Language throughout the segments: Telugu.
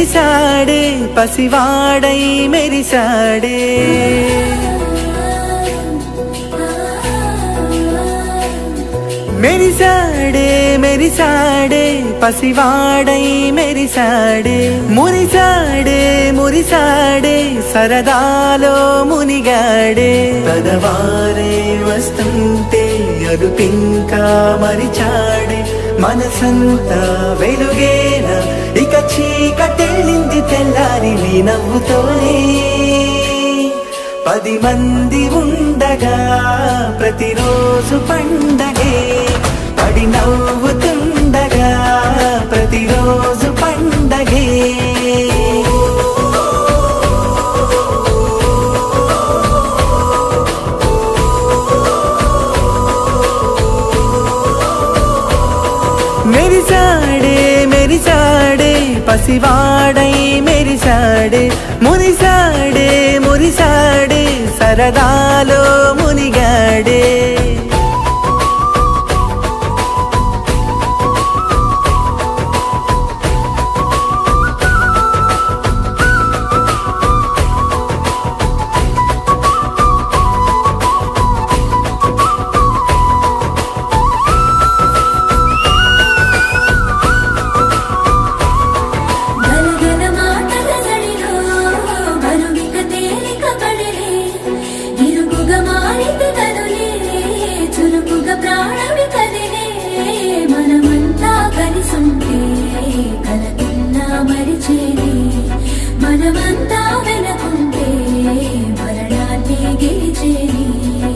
మెరిసాడే పసివాడై మెరిసాడే మెరిసాడే మెరిసాడే పసివాడై మెరిసాడే మురిసాడే మురిసాడే సరదాలో మునిగాడే పదవారే వస్తుంటే అరుపింకా మరిచాడే మనసంతా వెలుగేన ఇక చీకటెళ్ళింది తెల్లారి నీ నవ్వుతోనే 10 మంది ఉండగా ప్రతిరోజు పండగే పడి నవ్వుతుండగా ప్రతిరోజు పండగే మెరిసాడే మెరిసాడే పసివాడై మెరిసాడే మురిసాడే మురిసాడే సరదాలో మునిగాడే మనమంతా వెనకుంటే మరణాన్ని గెలిచేది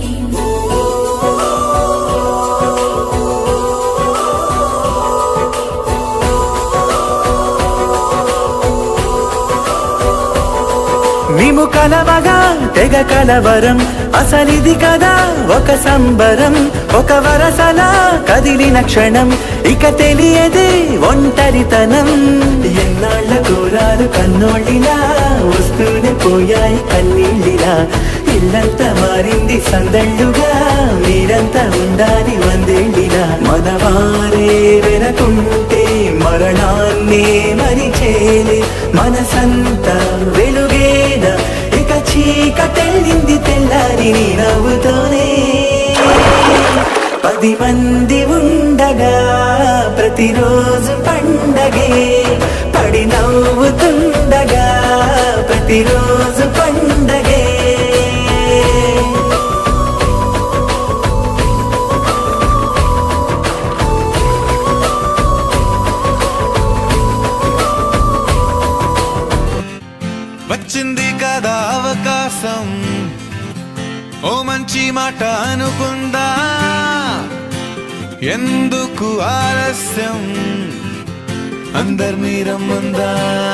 మేము కలవగా తెగ కలవరం అసలిది కదా ఒక సంబరం ఒక వరసలా కదిలిన క్షణం ఇక తెలియదే ఒంటరితనం ఎన్నాళ్ళ కోరాలు కన్నోళ్ళిలా వస్తూనే పోయాయి కన్నీళ్ళిలా ఇల్లంతా మారింది సందళ్ళుగా మీరంతా ఉండాలి వందేళ్ళిలా మనవారే వెనకుంటే మరణాన్నే మరిచేలే మనసంతా వెలుగేన ఇక చీకటెళ్ళింది తెల్లారి నీ నవ్వుతోనే 10 మంది ఉండగా ప్రతిరోజు పండగే పడి నవ్వుతుండగా ప్రతిరోజు పండగే వచ్చింది కదా అవకాశం ఓ మంచి మాట అనుకుందా ఎందుకు ఆలస్యం అందర్నీ రమ్మందా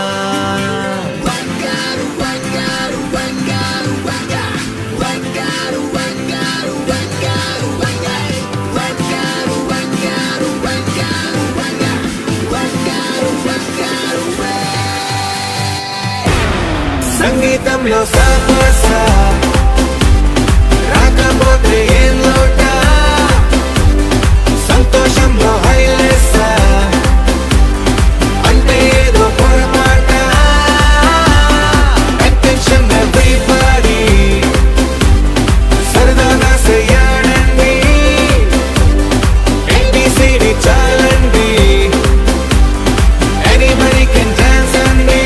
సంగీతంలో సాపసా రాకపోతే ఏం లోటా సంతోషంలో హైలేసా అంటే ఏదో పొరపాట అటెన్షన్ ఎవ్రీబడీ సరదాగా చెయ్యాడండి ABCD చాలండి anybody can dance అండి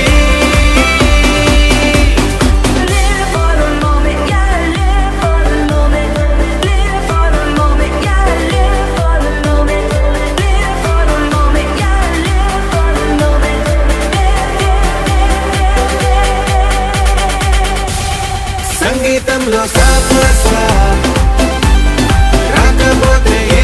సంగీతంలో సాపసా రాకపోతే